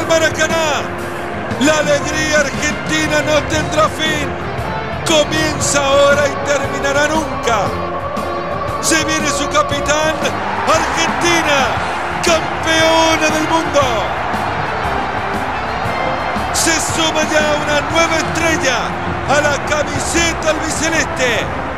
el Maracaná. La alegría argentina no tendrá fin. Comienza ahora y terminará nunca. Se viene su capitán, Argentina, campeona del mundo. Se suma ya una nueva estrella a la camiseta albiceleste.